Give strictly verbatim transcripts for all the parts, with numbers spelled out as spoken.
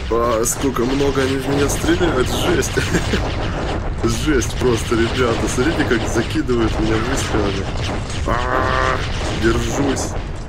А, сколько много они в меня стреляют, жесть. Жесть просто, ребята. Смотрите, как закидывают меня выстрелами. А, держусь.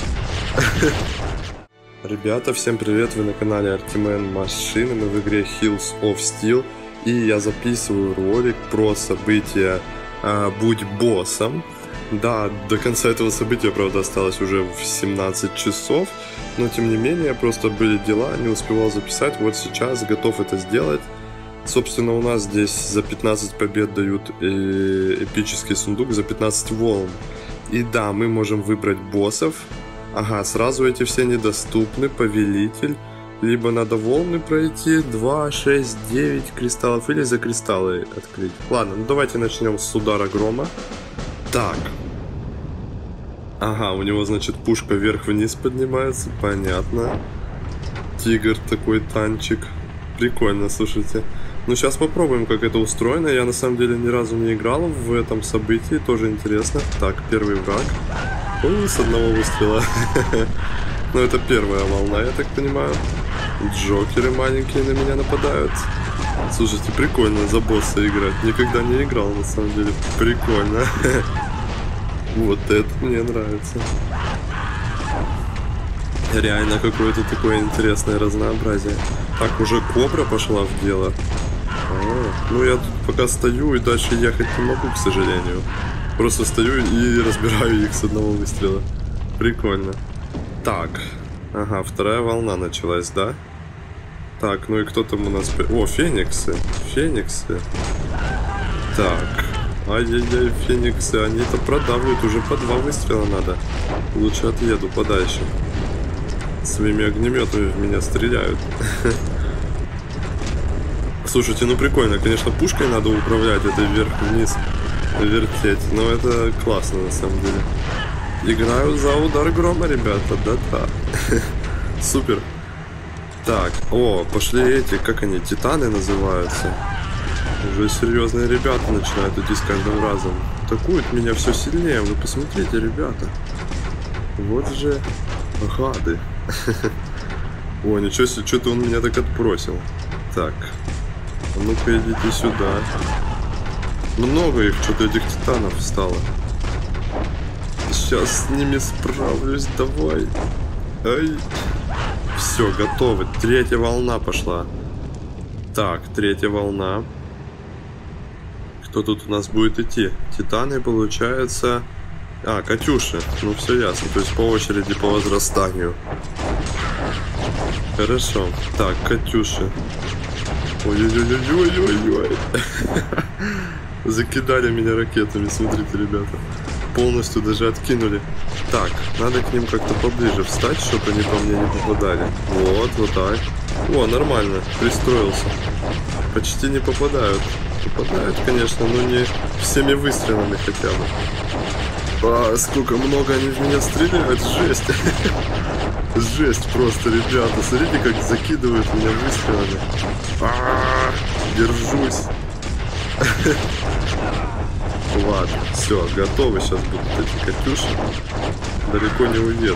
Ребята, всем привет, вы на канале Артимен Машины, мы в игре Hills of Steel. И я записываю ролик про события а, «Будь боссом». Да, до конца этого события, правда, осталось уже в семнадцать часов. Но, тем не менее, просто были дела, не успевал записать. Вот сейчас готов это сделать. Собственно, у нас здесь за пятнадцать побед дают э, эпический сундук, за пятнадцать волн. И да, мы можем выбрать боссов. Ага, сразу эти все недоступны. Повелитель. Либо надо волны пройти. два, шесть, девять кристаллов. Или за кристаллы открыть. Ладно, ну давайте начнем с удара грома. Так. Ага, у него, значит, пушка вверх-вниз поднимается. Понятно. Тигр такой, танчик. Прикольно, слушайте. Ну, сейчас попробуем, как это устроено. Я, на самом деле, ни разу не играл в этом событии. Тоже интересно. Так, первый враг. Ой, с одного выстрела. Ну, это первая волна, я так понимаю. Джокеры маленькие на меня нападают. Слушайте, прикольно за босса играть. Никогда не играл, на самом деле. Прикольно. Вот это мне нравится. Реально какое-то такое интересное разнообразие. Так, уже кобра пошла в дело. А, ну, я тут пока стою и дальше ехать не могу, к сожалению. Просто стою и разбираю их с одного выстрела. Прикольно. Так. Ага, вторая волна началась, да? Так, ну и кто там у нас... О, фениксы. Фениксы. Так. Ай-яй-яй, фениксы. Они-то продавливают. Уже по два выстрела надо. Лучше отъеду подальше. Своими огнеметами в меня стреляют. Слушайте, ну прикольно. Конечно, пушкой надо управлять. Это вверх-вниз вертеть. Но это классно, на самом деле. Играю за удар грома, ребята. Да-да. Супер. Так, о, пошли эти, как они, титаны называются. Уже серьезные ребята начинают идти с каждым разом. Атакуют меня все сильнее. Вы посмотрите, ребята. Вот же гады. О, ничего себе, что-то он меня так отбросил. Так, а ну-ка идите сюда. Много их, что-то этих титанов стало. Сейчас с ними справлюсь, давай. Ай. Все, готовы. Третья волна пошла. Так, третья волна. Кто тут у нас будет идти? Титаны, получается... А, Катюши. Ну, все ясно. То есть по очереди, по возрастанию. Хорошо. Так, Катюши. Ой-ой-ой-ой-ой-ой. Закидали меня ракетами, смотрите, ребята. Полностью даже откинули. Так, надо к ним как-то поближе встать, чтобы они по мне не попадали. Вот, вот так. О, нормально, пристроился. Почти не попадают. Попадают, конечно, но не всеми выстрелами хотя бы. А, сколько много они в меня стреляют, жесть. Жесть просто, ребята. Смотрите, как закидывают меня выстрелами. А, держусь. Ладно, все, готовы. Сейчас будут эти Катюши. Далеко не уеду.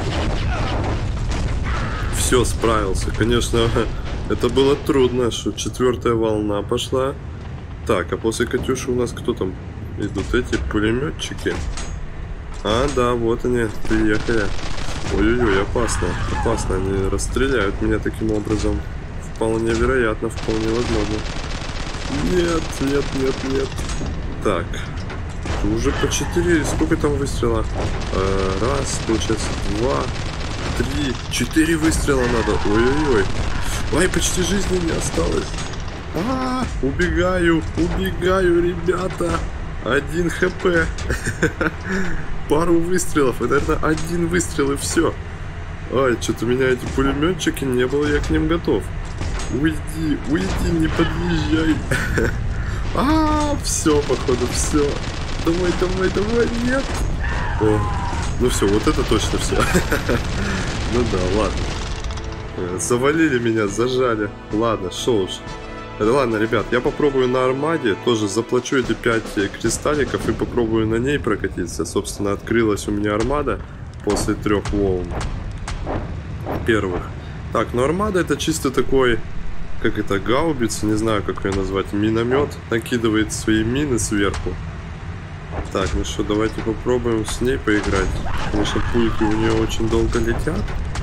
Все, справился. Конечно, это было трудно, что четвертая волна пошла. Так, а после Катюши у нас кто там идут? Эти пулеметчики. А, да, вот они, приехали. Ой-ой-ой, опасно. Опасно, они расстреляют меня таким образом. Вполне вероятно, вполне возможно. Нет, нет, нет, нет. Так. Уже по четыре, сколько там выстрела? Раз, получается, два, три, четыре выстрела надо. Ой-ой-ой. Ой, почти жизни не осталось. А, убегаю, убегаю, ребята. Один хп. Пару выстрелов. И, наверное, один выстрел и все. Ай, что-то у меня эти пулеметчики, не было я к ним готов. Уйди, уйди, не подъезжай. А, все, походу, все. Давай, давай, давай, нет. О, ну все, вот это точно все. Ну да, ладно. Завалили меня, зажали. Ладно, шо уж. Ладно, ребят, я попробую на армаде. Тоже заплачу эти пять кристалликов и попробую на ней прокатиться. Собственно, открылась у меня армада после трех волн первых. Так, ну армада это чисто такой как это, гаубица, не знаю, как ее назвать, миномет, накидывает свои мины сверху. Так, ну что, давайте попробуем с ней поиграть. Конечно, пульки у нее очень долго летят.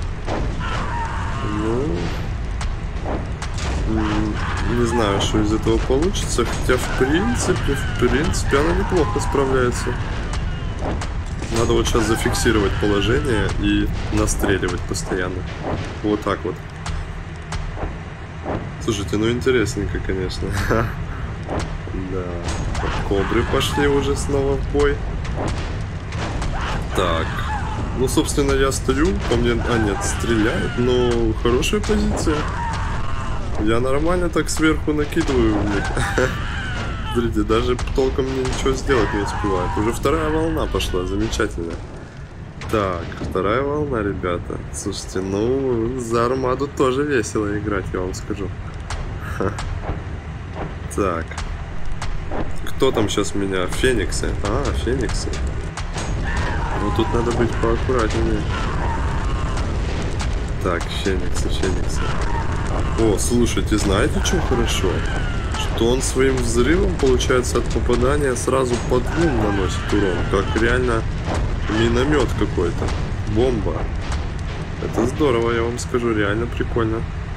Ну, не знаю, что из этого получится. Хотя, в принципе, в принципе, она неплохо справляется. Надо вот сейчас зафиксировать положение и настреливать постоянно. Вот так вот. Слушайте, ну интересненько, конечно. Да. Кобры пошли уже снова в бой. Так. Ну, собственно, я стою, по мне... А, нет, стреляют, но хорошая позиция. Я нормально так сверху накидываю в них. Смотрите, даже толком мне ничего сделать не успевает. Уже вторая волна пошла, замечательно. Так, вторая волна, ребята. Слушайте, ну, за армаду тоже весело играть, я вам скажу. Так. Кто там сейчас меня? Фениксы. А, Фениксы. Ну, тут надо быть поаккуратнее. Так, Фениксы, Фениксы. О, слушайте, знаете, что хорошо? Что он своим взрывом, получается, от попадания сразу по двум наносит урон. Как реально миномет какой-то. Бомба. Это здорово, я вам скажу, реально прикольно.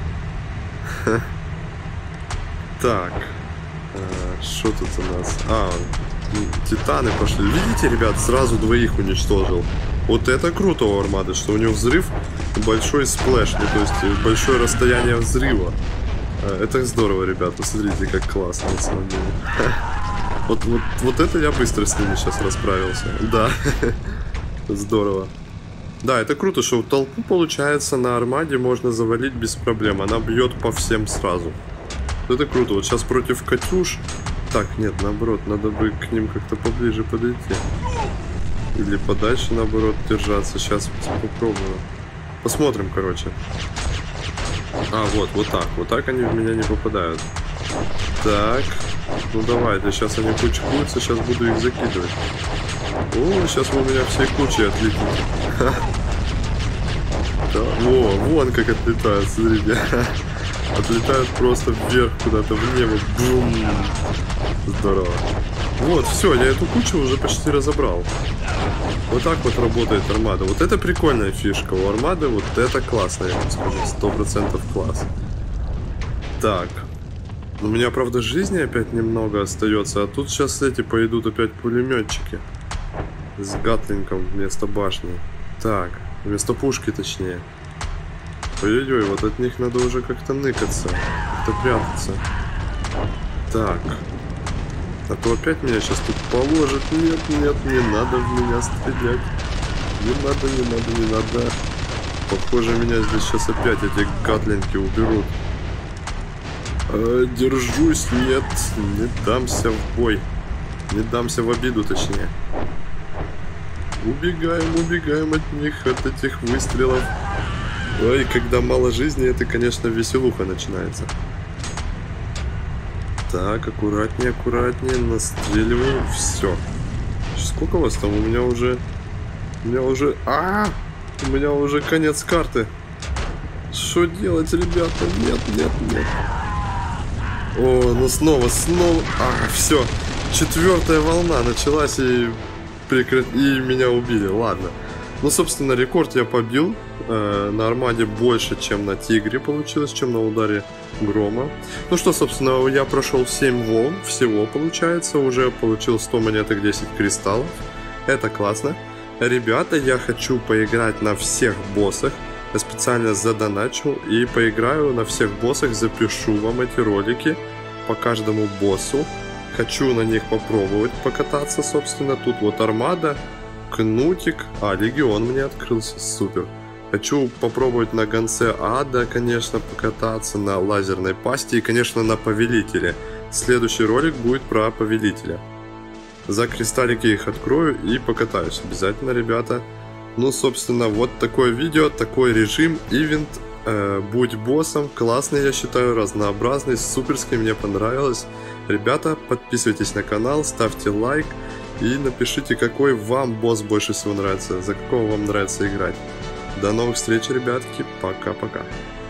Так. Что тут у нас? А, титаны пошли. Видите, ребят, сразу двоих уничтожил. Вот это круто у армады, что у него взрыв большой сплэш, ну то есть большое расстояние взрыва. Это здорово, ребят, посмотрите, как классно на самом деле. Вот, вот, вот это я быстро с ними сейчас расправился. Да, здорово. Да, это круто, что толпу, получается, на армаде можно завалить без проблем. Она бьет по всем сразу. Это круто. Вот сейчас против Катюш... Так, нет, наоборот, надо бы к ним как-то поближе подойти. Или подальше, наоборот, держаться. Сейчас попробую. Посмотрим, короче. А, вот, вот так. Вот так они в меня не попадают. Так. Ну, давайте. Сейчас они кучкуются. Сейчас буду их закидывать. О, сейчас вы у меня всей кучей отлетите. Да. О, вон как отлетают, смотрите. Отлетают просто вверх куда-то в небо. Бум. Здорово. Вот, все, я эту кучу уже почти разобрал. Вот так вот работает армада. Вот это прикольная фишка у армады. Вот это классно, я вам скажу. Сто процентов класс. Так. У меня, правда, жизни опять немного остается. А тут сейчас эти пойдут опять пулеметчики. С гатлингом вместо башни. Так, вместо пушки точнее. Ой-ой-ой, вот от них надо уже как-то ныкаться. Как-то прятаться. Так. А то опять меня сейчас тут положит. Нет, нет, не надо в меня стрелять. Не надо, не надо, не надо. Похоже, меня здесь сейчас опять эти гатлинги уберут. А, держусь, нет, не дамся в бой. Не дамся в обиду, точнее. Убегаем, убегаем от них, от этих выстрелов. Ой, когда мало жизни, это, конечно, веселуха начинается. Так, аккуратнее, аккуратнее, настреливаем, все. Сколько у вас там? У меня уже... У меня уже... А, у меня уже конец карты. Что делать, ребята? Нет, нет, нет. О, ну снова, снова... А, все. Четвертая волна началась и... Прекра... И меня убили, ладно. Ну, собственно, рекорд я побил. Э, на армаде больше, чем на тигре получилось, чем на ударе грома. Ну что, собственно, я прошел семь волн всего, получается. Уже получил сто монеток, десять кристаллов. Это классно. Ребята, я хочу поиграть на всех боссах. Я специально задоначил и поиграю на всех боссах. Запишу вам эти ролики по каждому боссу. Хочу на них попробовать покататься, собственно. Тут вот армада, кнутик. А, легион мне открылся, супер. Хочу попробовать на гонце ада, конечно, покататься, на лазерной пасти и, конечно, на повелителе. Следующий ролик будет про повелителя. За кристаллики их открою и покатаюсь обязательно, ребята. Ну, собственно, вот такое видео, такой режим, ивент. Э, будь боссом, классный, я считаю, разнообразный, суперский, мне понравилось. Ребята, подписывайтесь на канал, ставьте лайк и напишите, какой вам босс больше всего нравится, за какого вам нравится играть. До новых встреч, ребятки, пока-пока.